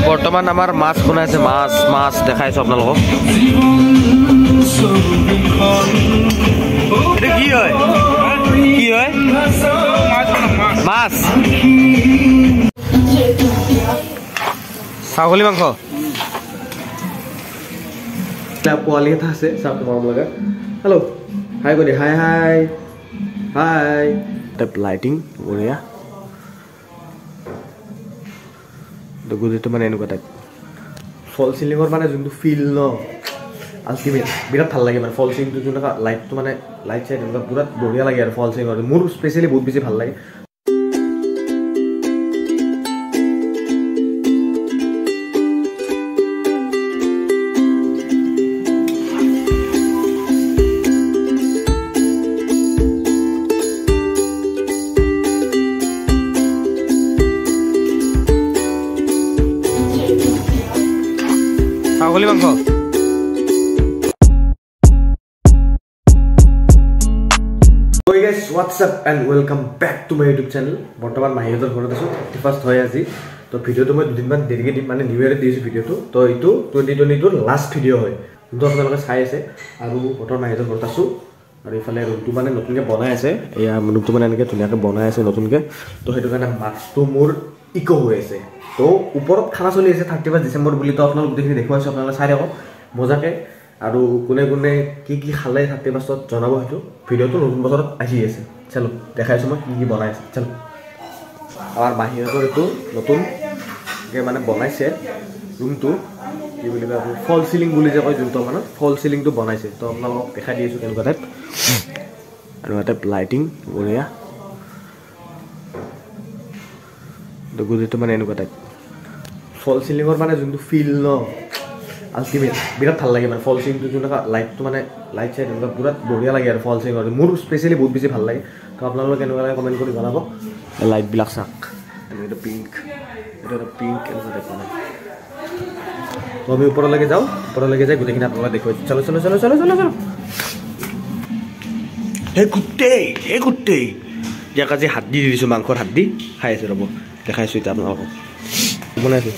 বৰ্তমান আমাৰ মাছ বনাইছে মাছ দেখাইছো আপোনালোকক এটা কি হয় মাছ ছাগলী মাংস পোৱালি এটা আছে চাওক মৰম লগা হেল্ল' হাই কৰি হাই হাই হাই লাইটিং বঢ়িয়া গুজিটো মানে এনেকুৱা টাইপ ফল চিলিঙৰ মানে যোনটো ফিল ন আল্টিমেট বিৰাট ভাল লাগে মানে ফল চিলিংটো যোনটো লাইটটো মানে লাইট চাইট এনেকুৱা পুৰা বঢ়িয়া লাগে আৰু ফল চিলিঙৰ মোৰ স্পেচিয়েলি বহুত বেছি ভাল লাগে ছাগলী মাংস Hey guys, what's up and welcome back to my YouTube channel. বৰ্তমান মাহিহঁতৰ ঘৰত আছো 31st হয় আজি তো ভিডিওটো মই দুদিনমান দেৰিকৈ দিম মানে নিউ ইয়াৰত দিছো ভিডিওটো তো এইটো 2022 লাষ্ট ভিডিও হয় যোনটো আপোনালোকে চাই আছে আৰু বৰ্তমান মাহিহঁতৰ ঘৰত আছো আৰু ইফালে ৰুমটো মানে নতুনকৈ বনাই আছে এয়া ৰুমটো মানে এনেকৈ ধুনীয়াকৈ বনাই আছে নতুনকৈ তো সেইটো কাৰণে মাছটো মোৰ ইকো হৈ আছে তো ওপৰত খানা চলি আছে 31 ডিচেম্বৰ বুলি তো আপোনালোক গোটেইখিনি দেখুৱাইছো আপোনালোকে চাই থাকক মজাকৈ আৰু কোনে কোনে কি কি খালে 31ত জনাব সেইটো ভিডিওটো নতুন বছৰত আহি আছে চলো দেখাইছো মই কি কি বনাই আছে চলো আমাৰ বাহিৰতো এইটো নতুনকৈ মানে বনাইছে ৰুমটো কি বুলি কয় ফল চিলিং বুলি যে কয় যোনটো মানে ফল চিলিংটো বনাইছে তো আপোনালোকক দেখাই দি আছোঁ কেনেকুৱা টাইপ আৰু এটা লাইটিং বঢ়িয়া গুজিটো মানে এনেকুৱা টাইপ ফল চিলিঙৰ মানে যোনটো ফিল ন আল্টিমেট বিৰাট ভাল লাগে মানে ফল চিলিংটো যোনটো লাইটটো মানে লাইট চাইট এনেকুৱা পুৰা বঢ়িয়া লাগে আৰু ফল চিলিঙৰ মোৰ স্পেচিয়েলি বহুত বেছি ভাল লাগে তো আপোনালোকে কেনেকুৱা লাগে কমেণ্ট কৰি জনাব লাইটবিলাক চাওক এইটো পিংক এনেকুৱা টাইপ মানে তো আমি ওপৰলৈকে যাওঁ ওপৰলৈকে যাই গোটেইখিনি আপোনালোকে দেখুৱাইছোঁ চলো চলো চলো চলো চলো চলো এই গোটেই ইয়াক আজি হাত দি দিছোঁ মাংসৰ হাত দি খাই আছোঁ ৰ'ব দেখাইছোঁ এতিয়া আপোনালোকক বনাইছোঁ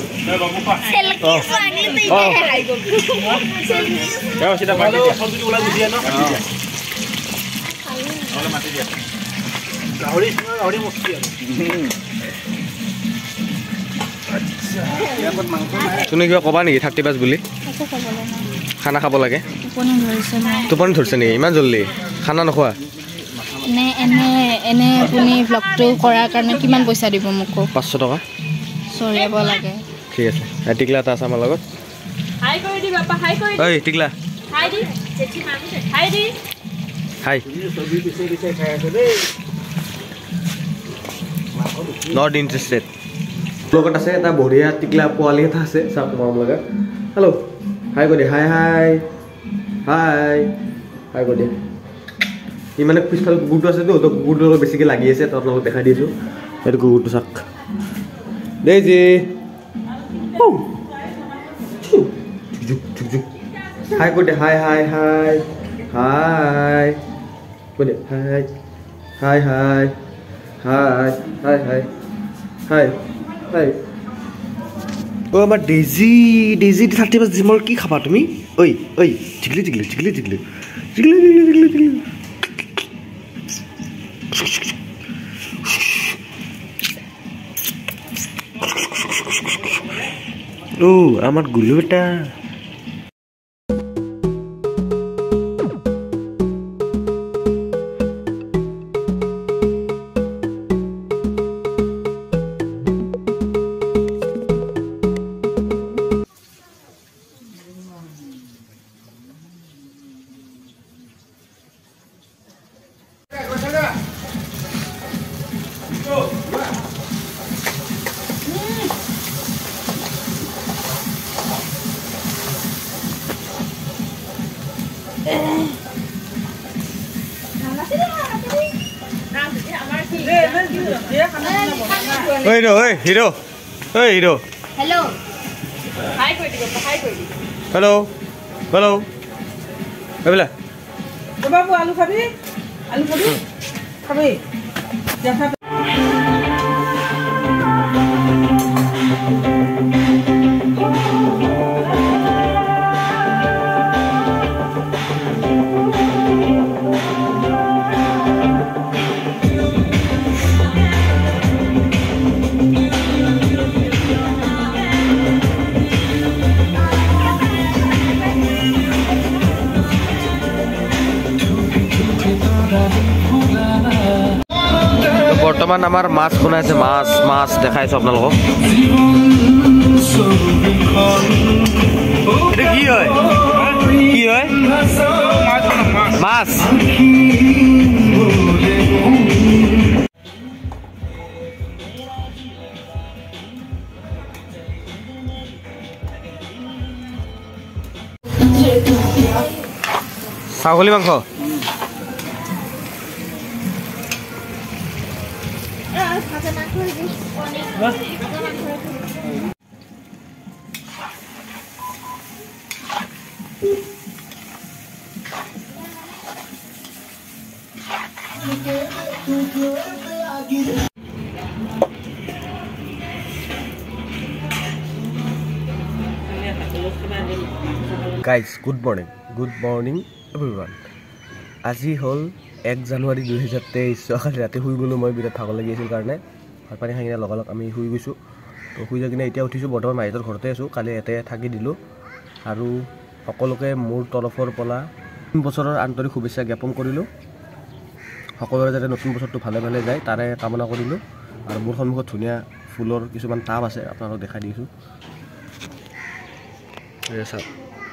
তুমি কিবা ক'বা নেকি 31 বুলি খানা খাব লাগে টোপনি ধৰিছে নেকি ইমান জল্দি খানা নোখোৱা এনে আপুনি ব্লগটো কৰাৰ কাৰণে কিমান পইচা দিব মোক 500 টকা চৰিয়াব লাগে ঠিক আছে টিকলা এটা আছে আমাৰ লগত হাই কৰি দি বাপা হাই কৰি ঐ টিকলা হাই দি জেঠি মামি হাই দি হাই ছবি পিছে খাই আছে দেই নট ইন্টারেস্টেড ব্লগত আছে এটা বঢ়িয়া টিকলা পোৱালি এটা আছে চাওক মৰম লগা হেল্ল' হাই কৰি হাই হাই হাই হাই কৰি ই মানে পিছফালে কুকুৰটো আছে তো কুকুৰটো অলপ বেছিকৈ লাগি আছে তো আপোনালোকক দেখাই দিছোঁ সেইটো কুকুৰটো চাওক Daisy. Oh. Hi, good day. Hi. Good day. Hi. Oh, my Daisy 31 December কি খাবা তুমি ঐ জিগলি ও আমার গুলো বেটা Hero. Hello. Hi, Hello. Abela. Babu, alu khabi? Khabi. Jangan বৰ্তমান আমাৰ মাছ বনাইছে, মাছ দেখাইছো আপোনালোকক। এটা কি হয় মাছ? ছাগলী মাংস। Guys good morning everyone. আজি হ'ল 1 জানুৱাৰী 2023। কালি ৰাতি শুই গ'লোঁ মই, বিৰাট ভাগৰ লাগি আছিল কাৰণে। ভাত পানী খাই কিনে লগালগ আমি শুই গৈছোঁ। তো শুই যাই কিনে এতিয়া উঠিছোঁ, বৰ্তমান মাইহঁতৰ ঘৰতে আছোঁ। কালি ইয়াতে থাকি দিলোঁ আৰু সকলোকে মোৰ তৰফৰ পৰা 3 বছৰৰ আন্তৰিক শুভেচ্ছা জ্ঞাপন কৰিলোঁ। সকলোৰে যাতে নতুন বছৰটো ভালে ভালে যায় তাৰে কামনা কৰিলোঁ। আৰু মোৰ সন্মুখত ধুনীয়া ফুলৰ কিছুমান টাব আছে, আপোনালোকক দেখাই দিছোঁ। চাওক